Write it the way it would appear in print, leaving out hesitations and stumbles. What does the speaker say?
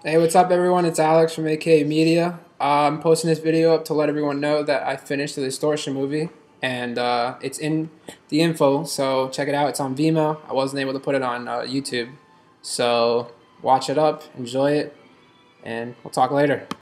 Hey, what's up, everyone? It's Alex from AKA Media. I'm posting this video up to let everyone know that I finished the Distortion movie, and it's in the info, so check it out. It's on Vimeo. I wasn't able to put it on YouTube, so watch it up, enjoy it, and we'll talk later.